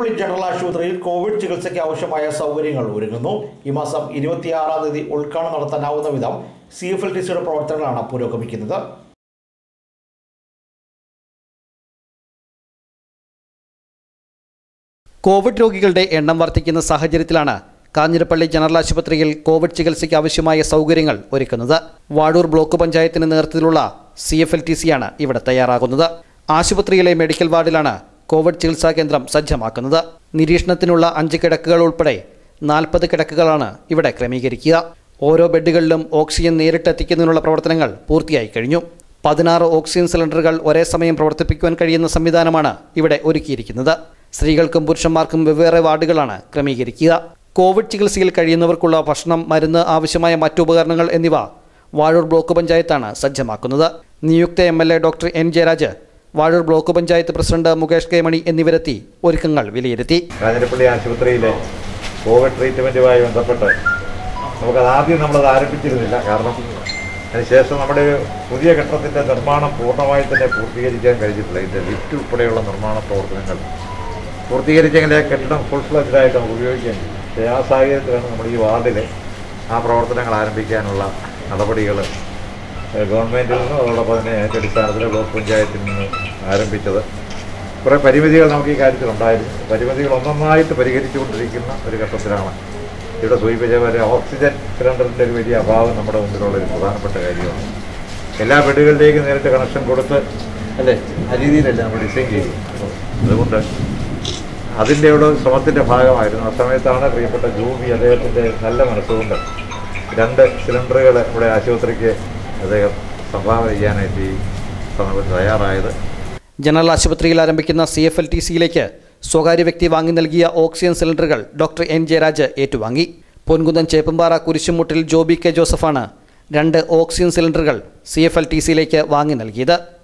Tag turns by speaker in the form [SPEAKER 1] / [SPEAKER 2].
[SPEAKER 1] Kanjirappally general ആശുപത്രിയിൽ Covid ചികിത്സയ്ക്ക് ആവശ്യമായ സൗകര്യങ്ങൾ ഒരുങ്ങുന്നു. ഈ മാസം 26-ാം തീയതി ഉദ്ഘാടനം നടത്താനാവുന്ന വിധം CFLTCയുടെ പ്രവർത്തനങ്ങളാണ് പുരോഗമിക്കുന്നത്.
[SPEAKER 2] കോവിഡ് രോഗികളുടെ എണ്ണം വർദ്ധിക്കുന്ന സാഹചര്യത്തിലാണ് കാഞ്ഞിരപ്പള്ളി ജനറൽ ആശുപത്രിയിൽ കോവിഡ് ചികിത്സയ്ക്ക് ആവശ്യമായ സൗകര്യങ്ങൾ ഒരുക്കുന്നത്. വാഴൂർ ബ്ലോക്ക് പഞ്ചായത്തിന് നേതൃത്വത്തിലുള്ള CFLTCയാണ് ഇവിടെ തയ്യാറാകുന്നത്. ആശുപത്രിയിലെ മെഡിക്കൽ വാർഡിലാണ് കോവിഡ് ചികിത്സാ കേന്ദ്രം സജ്ജമാക്കുന്നത്. നിരീക്ഷണത്തിനുള്ള 5 കിടക്കുകൾ ഉൾപ്പെടെ 40 കിടക്കുകളാണ് ഇവിടെ ക്രമീകരിക്കുക. ഓരോ ബെഡുകളിലും ഓക്സിജൻ നേരിട്ടെത്തിക്കുന്നതിനുള്ള പ്രവർത്തനങ്ങൾ പൂർത്തിയായി കഴിഞ്ഞു. 16 ഓക്സിജൻ സിലിണ്ടറുകൾ ഒരേ സമയം പ്രവർത്തിപ്പിക്കുവാൻ കഴിയുന്ന സംവിധാനമാണ് ഇവിടെ ഒരുക്കിയിരിക്കുന്നത്. സ്ത്രീകൾക്കും പുരുഷന്മാർക്കും വെവ്വേറെ വാർഡുകളാണ് ക്രമീകരിക്കുക. കോവിഡ് ചികിത്സയിൽ കഴിയുന്നവർക്കുള്ള ഭക്ഷണം, മരുന്ന്, ആവശ്യമായ മറ്റു ഉപകരണങ്ങൾ എന്നിവ വാഴൂർ ബ്ലോക്ക് പഞ്ചായത്താണ് സജ്ജമാക്കുന്നത്. നിയുക്ത MLA doctor N Jayaraj, Vazhoor block panchayat president Mukesh K Mani എന്നിവരെത്തി ഒരുക്കങ്ങൾ വിലയിരുത്തി.
[SPEAKER 3] കാഞ്ഞിരപ്പള്ളി ആശുപത്രിയിലെ കോവിഡ് ട്രീറ്റ്മെൻറ്റുമായി ബന്ധപ്പെട്ട് ആദ്യം നമ്മളത് ആരംഭിച്ചിരുന്നില്ല. കാരണം അതിനുശേഷം നമ്മുടെ പുതിയ ഘട്ടത്തിൻ്റെ നിർമ്മാണം പൂർണ്ണമായി തന്നെ പൂർത്തീകരിക്കാൻ കഴിഞ്ഞിട്ടില്ല. ഇതിൻ്റെ ലിഫ്റ്റ് ഉൾപ്പെടെയുള്ള നിർമ്മാണ പ്രവർത്തനങ്ങൾ പൂർത്തീകരിച്ചെങ്കിൽ കെട്ടിടം ഫുൾ ഫ്ലഡ്ജായിട്ട് നമുക്ക് ഉപയോഗിക്കാൻ കഴിയും. ആ സാഹചര്യത്തിലാണ് നമ്മൾ ഈ വാർഡിൽ ആ പ്രവർത്തനങ്ങൾ ആരംഭിക്കാനുള്ള നടപടികൾ ഗവൺമെൻറ്റിൽ നിന്നും അതോടൊപ്പം തന്നെ അതിൻ്റെ അടിസ്ഥാനത്തിൽ ബ്ലോക്ക് പഞ്ചായത്തിൽ നിന്ന് ആരംഭിച്ചത്. കുറേ പരിമിതികൾ നമുക്ക് ഈ കാര്യത്തിലുണ്ടായിരുന്നു. പരിമിതികൾ ഒന്നൊന്നായിട്ട് പരിഹരിച്ചുകൊണ്ടിരിക്കുന്ന ഒരു ഘട്ടത്തിലാണ് ഇവിടെ സൂചിപ്പിച്ച പോലെ ഓക്സിജൻ സിലിണ്ടറിൻ്റെ ഒരു വലിയ അഭാവം നമ്മുടെ മുമ്പിലുള്ളൊരു പ്രധാനപ്പെട്ട കാര്യമാണ്. എല്ലാ ബെഡുകളിലേക്കും നേരിട്ട് കണക്ഷൻ കൊടുത്ത് അല്ലേ ആ രീതിയിലല്ല നമ്മൾ ഡിസൈൻ ചെയ്തു. അതുകൊണ്ട് അതിൻ്റെ ഒരു ശ്രമത്തിൻ്റെ ഭാഗമായിരുന്നു. ആ സമയത്താണ് പ്രിയപ്പെട്ട ജൂബി അദ്ദേഹത്തിൻ്റെ നല്ല മനസ്സുകൊണ്ട് 2 സിലിണ്ടറുകൾ ഇവിടെ ആശുപത്രിക്ക് അദ്ദേഹം സംഭാവന ചെയ്യാനായിട്ട് ഈ സമയത്ത് തയ്യാറായത്.
[SPEAKER 2] ജനറൽ ആശുപത്രിയിൽ ആരംഭിക്കുന്ന CFLTCയിലേക്ക് സ്വകാര്യ വ്യക്തി വാങ്ങി നൽകിയ ഓക്സിജൻ സിലിണ്ടറുകൾ ഡോക്ടർ N ജയരാജ് ഏറ്റുവാങ്ങി. പൊൻകുന്നം ചേപ്പമ്പാറ കുരിശുമുട്ടിൽ ജോബി K ജോസഫാണ് 2 ഓക്സിജൻ സിലിണ്ടറുകൾ CFLTCയിലേക്ക് വാങ്ങി നൽകിയത്.